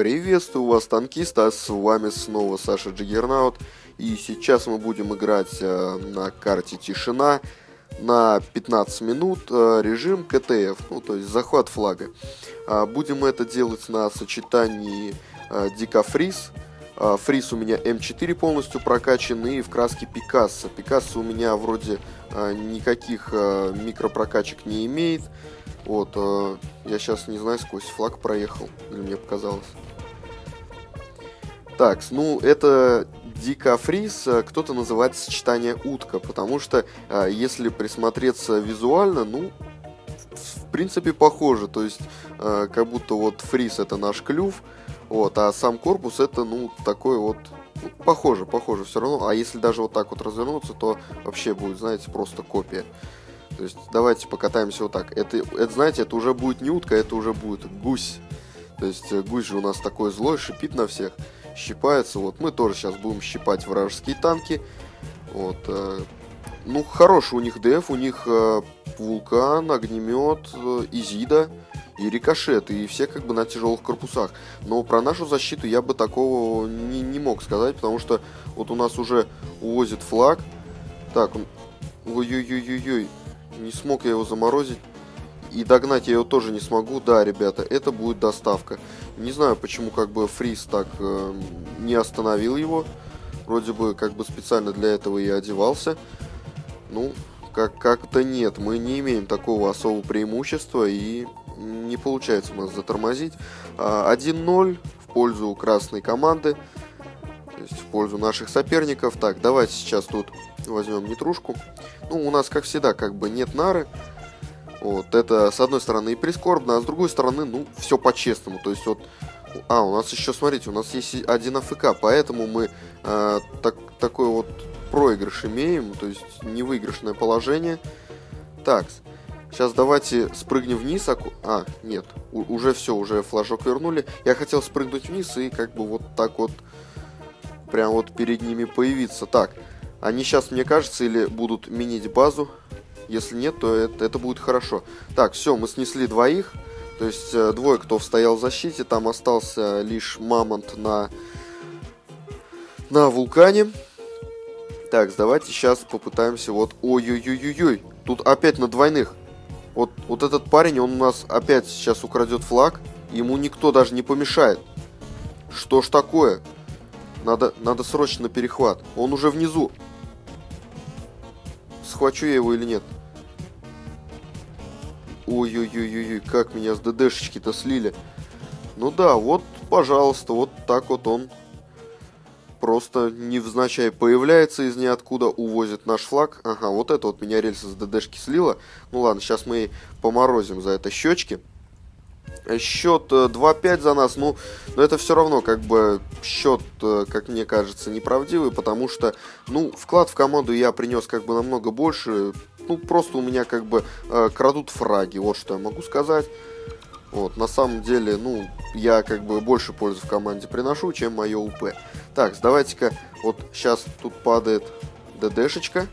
Приветствую вас, танкисты, а с вами снова Саша Джиггернаут. И сейчас мы будем играть на карте Тишина на 15 минут, режим КТФ, ну то есть захват флага. Будем это делать на сочетании Дикафриз. Фриз у меня М4 полностью прокачан и в краске Пикассо. Пикассо у меня вроде никаких микропрокачек не имеет. Вот, я сейчас не знаю, сквозь флаг проехал, или мне показалось. Так, ну это Дикафриз, кто-то называет сочетание утка, потому что если присмотреться визуально, ну, в принципе похоже, то есть как будто вот фриз это наш клюв, вот, а сам корпус это, ну, такой вот, ну, похоже все равно, а если даже вот так вот развернуться, то вообще будет, знаете, просто копия. То есть давайте покатаемся вот так. Это, знаете, это уже будет не утка, это уже будет гусь. То есть гусь же у нас такой злой, шипит на всех, щипается. Вот мы тоже сейчас будем щипать вражеские танки. Вот. Ну, хороший у них ДФ, у них вулкан, огнемет, изида и рикошет. И все как бы на тяжелых корпусах. Но про нашу защиту я бы такого не мог сказать, потому что вот у нас уже увозит флаг. Так, он... Ой-ой-ой-ой-ой. Не смог я его заморозить. И догнать я его тоже не смогу. Да, ребята, это будет доставка. Не знаю, почему как бы Фриз так не остановил его. Вроде бы как бы специально для этого и одевался. Ну, как-то нет. Мы не имеем такого особого преимущества. И не получается у нас затормозить. 1-0 в пользу красной команды. То есть в пользу наших соперников. Так, давайте сейчас тут возьмем нетрушку. Ну, у нас, как всегда, как бы нет нары. Вот, это, с одной стороны, и прискорбно, а с другой стороны, ну, все по-честному. То есть, вот, у нас еще, смотрите, у нас есть один АФК, поэтому мы такой вот проигрыш имеем, то есть, невыигрышное положение. Так, сейчас давайте спрыгнем вниз. Нет, уже все, уже флажок вернули. Я хотел спрыгнуть вниз и как бы вот так вот, прям вот перед ними появиться. Так. Они сейчас, мне кажется, или будут минить базу. Если нет, то это будет хорошо. Так, все, мы снесли двоих. То есть двое, кто стоял в защите. Там остался лишь Мамонт на вулкане. Так, давайте сейчас попытаемся вот... Ой-ой-ой-ой-ой. Тут опять на двойных. Вот этот парень, он у нас опять сейчас украдет флаг. Ему никто даже не помешает. Что ж такое? Надо срочно перехват. Он уже внизу. Схвачу я его или нет? Ой-ой-ой-ой, как меня с ДДшечки-то слили. Ну да, вот, пожалуйста, вот так вот он просто невзначай появляется из ниоткуда, увозит наш флаг. Ага, вот это вот меня рельса с ДДшки слила. Ну ладно, сейчас мы поморозим за это щечки. Счет 2-5 за нас, но это все равно как бы счет, как мне кажется, неправдивый, потому что, ну, вклад в команду я принес как бы намного больше, ну, просто у меня как бы крадут фраги, вот что я могу сказать. Вот, на самом деле, ну, я как бы больше пользы в команде приношу, чем мое УП. Так, давайте-ка, вот сейчас тут падает ДДшечка.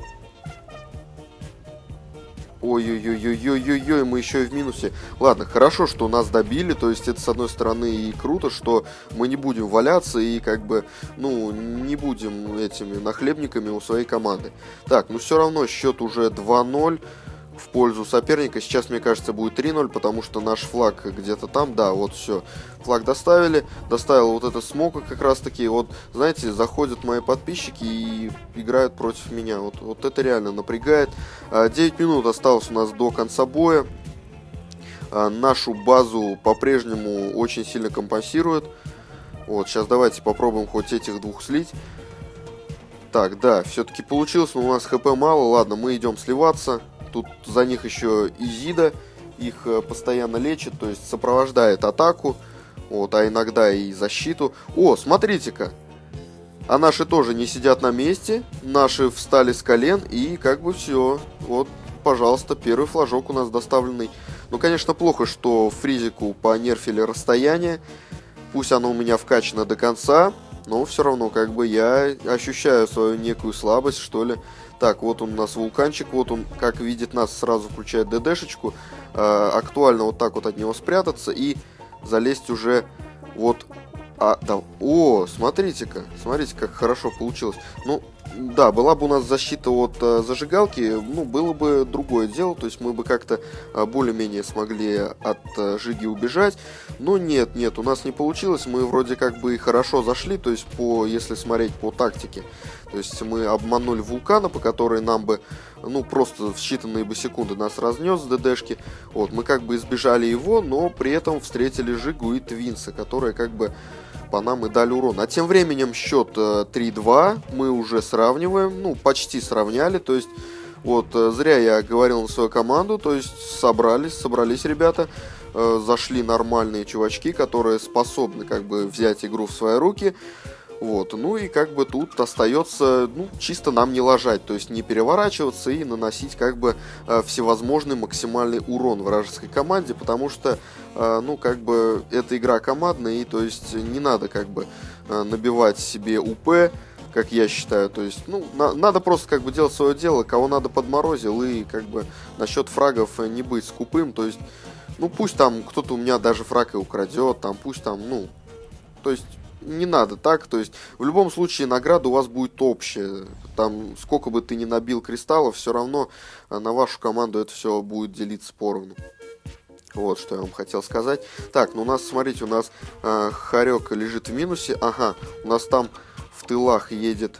Ой-ой-ой-ой-ой-ой-ой, мы еще и в минусе. Ладно, хорошо, что нас добили, то есть это с одной стороны и круто, что мы не будем валяться и как бы, ну, не будем этими нахлебниками у своей команды. Так, ну все равно счет уже 2-0 в пользу соперника. Сейчас, мне кажется, будет 3-0, потому что наш флаг где-то там, да, вот все. Флаг доставили, доставил вот это смока как раз таки. Вот, знаете, заходят мои подписчики и играют против меня. Вот это реально напрягает. 9 минут осталось у нас до конца боя. Нашу базу по-прежнему очень сильно компенсирует. Вот, сейчас давайте попробуем хоть этих двух слить. Так, да, все-таки получилось, но у нас хп мало. Ладно, мы идем сливаться. Тут за них еще Изида, их постоянно лечит, то есть сопровождает атаку, вот, а иногда и защиту. О, смотрите-ка, а наши тоже не сидят на месте, наши встали с колен и как бы все. Вот, пожалуйста, первый флажок у нас доставленный. Ну, конечно, плохо, что фризику понерфили расстояние, пусть оно у меня вкачано до конца, но все равно как бы я ощущаю свою некую слабость, что ли. Так, вот он у нас вулканчик, вот он, как видит нас, сразу включает ДДшечку. Актуально вот так вот от него спрятаться и залезть уже Вот. Да, смотрите-ка, смотрите, как хорошо получилось. Ну, да, была бы у нас защита от зажигалки, ну, было бы другое дело, то есть мы бы как-то более-менее смогли от Жиги убежать, но нет, у нас не получилось, мы вроде как бы и хорошо зашли, то есть если смотреть по тактике, то есть мы обманули вулкана, по которой нам бы, ну, просто в считанные бы секунды нас разнес с ДДшки, вот, мы как бы избежали его, но при этом встретили Жигу и Твинса, которые как бы по нам и дали урон. А тем временем счет 3-2 мы уже сравниваем, ну, почти сравняли, то есть, вот, зря я говорил на свою команду, то есть, собрались ребята, зашли нормальные чувачки, которые способны, как бы, взять игру в свои руки, вот, ну и как бы тут остается, ну, чисто нам не ложать, то есть не переворачиваться и наносить как бы всевозможный максимальный урон вражеской команде, потому что, ну, как бы эта игра командная, и то есть не надо как бы набивать себе УП, как я считаю, то есть, ну, надо просто как бы делать свое дело, кого надо подморозил, и как бы насчет фрагов не быть скупым, то есть, ну, пусть там кто-то у меня даже фраг и украдет, там, пусть там, ну, то есть не надо так, то есть в любом случае награда у вас будет общая, там сколько бы ты ни набил кристаллов, все равно на вашу команду это все будет делиться поровну. Вот что я вам хотел сказать. Так, ну у нас, смотрите, у нас Харек лежит в минусе, ага, у нас там в тылах едет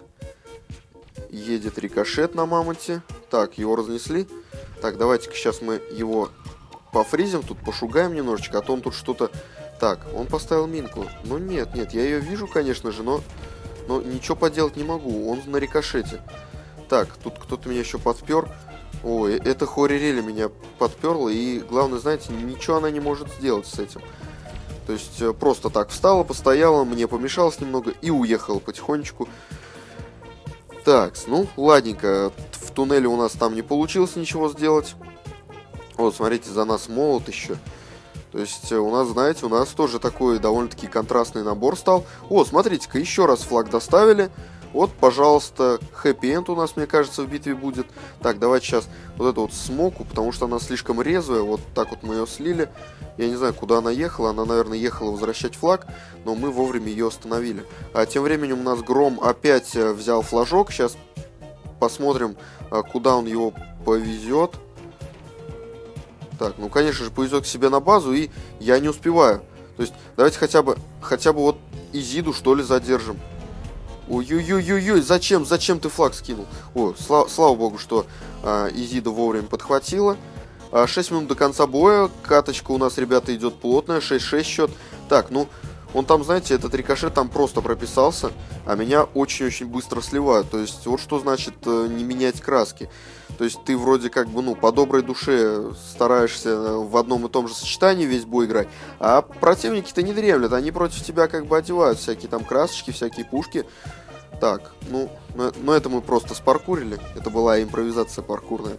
рикошет на мамонте, так, его разнесли, так, давайте-ка сейчас мы его пофризим, тут пошугаем немножечко, а то он тут что-то... Так, он поставил минку. Ну нет, я ее вижу, конечно же, но ничего поделать не могу. Он на рикошете. Так, тут кто-то меня еще подпер. Ой, это Хорирели меня подперла. И главное, знаете, ничего она не может сделать с этим. То есть просто так встала, постояла, мне помешалось немного и уехала потихонечку. Так, ну ладненько. В туннеле у нас там не получилось ничего сделать. Вот, смотрите, за нас молот еще. То есть у нас, знаете, у нас тоже такой довольно-таки контрастный набор стал. О, смотрите-ка, еще раз флаг доставили. Вот, пожалуйста, хэппи-энд у нас, мне кажется, в битве будет. Так, давайте сейчас вот эту вот смоку, потому что она слишком резвая. Вот так вот мы ее слили. Я не знаю, куда она ехала. Она, наверное, ехала возвращать флаг, но мы вовремя ее остановили. А тем временем у нас Гром опять взял флажок. Сейчас посмотрим, куда он его повезет. Так, ну, конечно же, повезет к себе на базу, и я не успеваю. То есть, давайте хотя бы вот Изиду, что ли, задержим. Ой-ой-ой-ой-ой, зачем ты флаг скинул? О, слава богу, что Изида вовремя подхватила. 6 минут до конца боя, каточка у нас, ребята, идет плотная, 6-6 счет. Так, ну, он там, знаете, этот рикошет там просто прописался, а меня очень-очень быстро сливают. То есть, вот что значит не менять краски. То есть ты вроде как бы, ну, по доброй душе стараешься в одном и том же сочетании весь бой играть, а противники-то не дремлят, они против тебя как бы одевают всякие там красочки, всякие пушки. Так, ну, но это мы просто спаркурили, это была импровизация паркурная.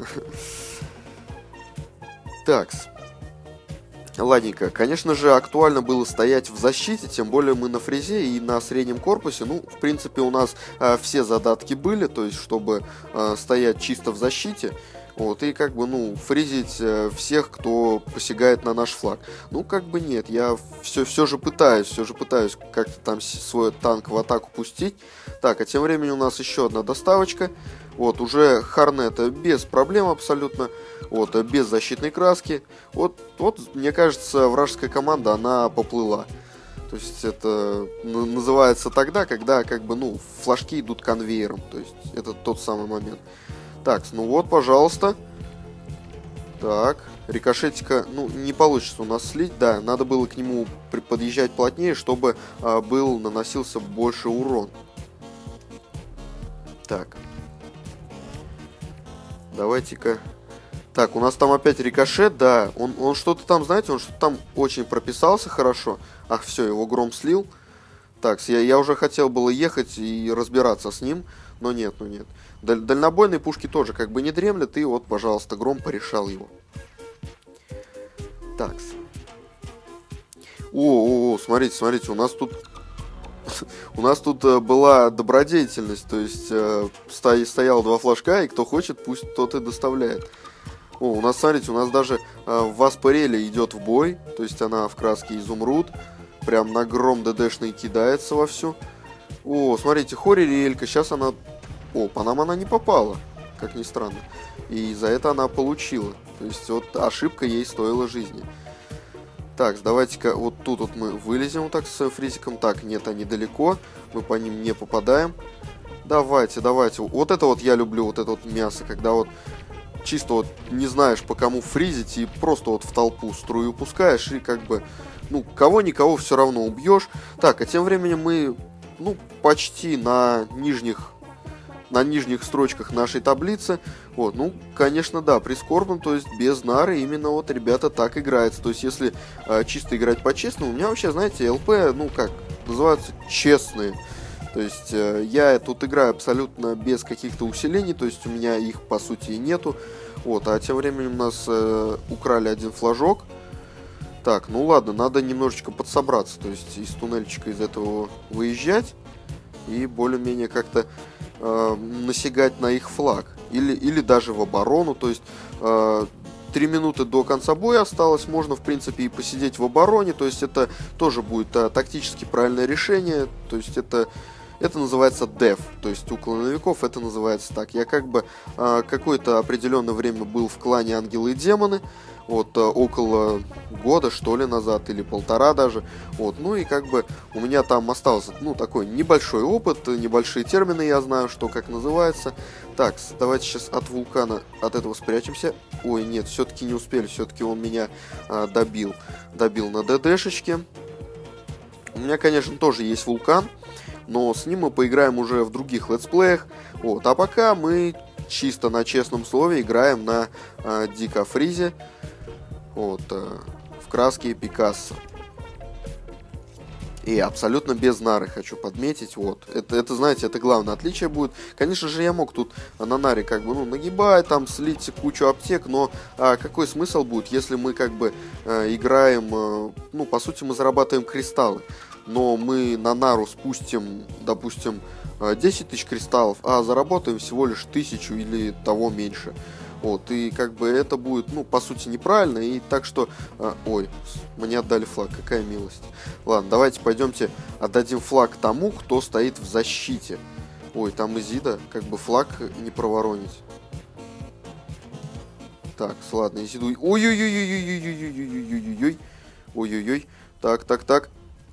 Такс. Ладненько, конечно же, актуально было стоять в защите, тем более мы на фрезе и на среднем корпусе. Ну, в принципе, у нас все задатки были, то есть, чтобы стоять чисто в защите. Вот, и как бы, ну, фризить всех, кто посягает на наш флаг. Ну, как бы нет, я все же пытаюсь как-то там свой танк в атаку пустить. Так, а тем временем у нас еще одна доставочка. Вот, уже Хорнета без проблем абсолютно. Вот, без защитной краски. Вот, мне кажется, вражеская команда, она поплыла. То есть это называется тогда, когда как бы, ну, флажки идут конвейером. То есть это тот самый момент. Так, ну вот, пожалуйста. Так, рикошетика, ну, не получится у нас слить, да. Надо было к нему подъезжать плотнее, чтобы наносился больше урон. Так. Давайте-ка. Так, у нас там опять рикошет, да. Он что-то там, знаете, он что-то там очень прописался хорошо. Ах, все, его Гром слил. Так, я уже хотел было ехать и разбираться с ним, но нет, Дальнобойные пушки тоже как бы не дремлят, и вот, пожалуйста, Гром порешал его. Так. О, смотрите, у нас тут была добродетельность, то есть стояло 2 флажка, и кто хочет, пусть тот и доставляет. О, у нас даже Васпарели идет в бой, то есть она в краске изумруд. прям на гром ДДшный кидается вовсю. О, смотрите, Хорирелька, сейчас она... О, по нам она не попала, как ни странно. И за это она получила. То есть вот ошибка ей стоила жизни. Так, давайте-ка вот тут вот мы вылезем вот так с фризиком. Так, нет, они далеко. Мы по ним не попадаем. Давайте, давайте. Вот это вот я люблю, вот это вот мясо, когда вот чисто вот не знаешь, по кому фризить, и просто вот в толпу струю пускаешь, и как бы, ну, кого-никого все равно убьешь. Так, а тем временем мы, ну, почти на нижних строчках нашей таблицы. Вот, ну, конечно, да, прискорбно, то есть без нары именно вот ребята так играется. То есть если чисто играть по-честному, у меня вообще, знаете, ЛП, ну, как, называются честные. То есть я тут играю абсолютно без каких-то усилений, то есть у меня их по сути и нету. Вот, а тем временем у нас украли один флажок. Так, ну ладно, надо немножечко подсобраться, то есть из туннельчика из этого выезжать и более-менее как-то насягать на их флаг. Или даже в оборону, то есть 3 минуты до конца боя осталось, можно в принципе и посидеть в обороне, то есть это тоже будет тактически правильное решение, то есть это называется деф, то есть у клановиков это называется так. Я как бы какое-то определенное время был в клане Ангелы и Демоны, вот около года что ли назад, или полтора даже, вот, ну и как бы у меня там остался, ну, такой небольшой опыт, небольшие термины я знаю, что как называется. Так, давайте сейчас от вулкана, от этого спрячемся. Ой, нет, все-таки не успели, все-таки он меня добил на ДДшечке. У меня, конечно, тоже есть вулкан, но с ним мы поиграем уже в других летсплеях. Вот, а пока мы чисто на честном слове играем на Дико Фризе. Вот, в краске Пикассо. И абсолютно без нары, хочу подметить. Вот, это, знаете, это главное отличие будет. Конечно же, я мог тут на наре как бы, ну, нагибать, там, слить кучу аптек, но какой смысл будет, если мы как бы играем, ну, по сути, мы зарабатываем кристаллы, но мы на нару спустим, допустим, 10 тысяч кристаллов, а заработаем всего лишь 1000 или того меньше. Вот, и как бы это будет, ну, по сути, неправильно, и так что... ой, мне отдали флаг, какая милость. Ладно, давайте пойдемте отдадим флаг тому, кто стоит в защите. Ой, там Изида, как бы флаг не проворонить. Так, ладно, Изиду... Ой-ой-ой-ой-ой-ой-ой-ой-ой-ой-ой. Ой-ой-ой. Так.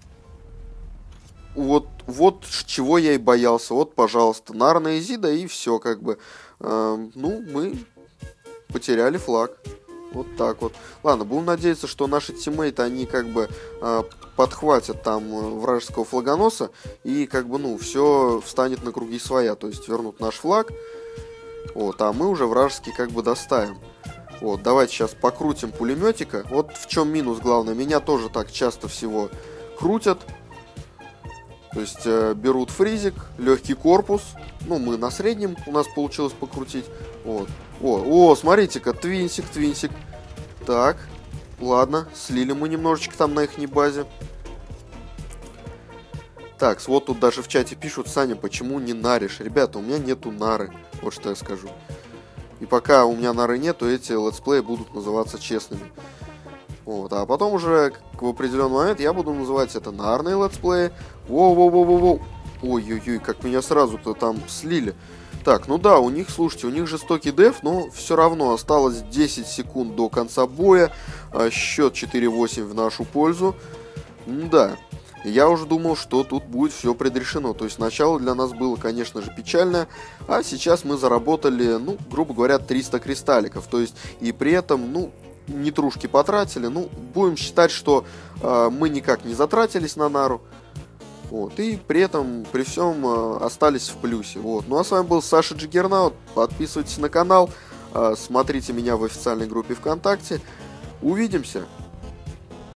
Вот чего я и боялся. Вот, пожалуйста, Нарна Изида, и все, как бы. Ну, мы... потеряли флаг. Вот так вот. Ладно, будем надеяться, что наши тиммейты, они как бы подхватят там вражеского флагоноса, и как бы, ну, все встанет на круги своя, то есть вернут наш флаг. Вот, а мы уже вражеский как бы доставим. Вот, давайте сейчас покрутим пулеметика. Вот в чем минус главное. Меня тоже так часто всего крутят. То есть берут фризик, легкий корпус. Ну, мы на среднем, у нас получилось покрутить. Вот. О, смотрите-ка, твинсик. Так, ладно, слили мы немножечко там на ихней базе. Так, вот тут даже в чате пишут: Саня, почему не наришь? Ребята, у меня нету нары, вот что я скажу. И пока у меня нары нету, эти летсплеи будут называться честными. Вот, а потом уже в определенный момент я буду называть это нарные летсплеи. Воу. Ой-ой-ой, как меня сразу-то там слили. Так, ну да, у них, слушайте, у них жестокий деф, но все равно осталось 10 секунд до конца боя. Счет 4-8 в нашу пользу. Да, я уже думал, что тут будет все предрешено. То есть начало для нас было, конечно же, печальное. А сейчас мы заработали, ну, грубо говоря, 300 кристалликов. То есть и при этом, ну, нетрушки потратили. Ну, будем считать, что мы никак не затратились на нару. Вот, и при этом, при всем, остались в плюсе. Вот. Ну а с вами был Саша Джиггернаут. Подписывайтесь на канал, смотрите меня в официальной группе ВКонтакте. Увидимся!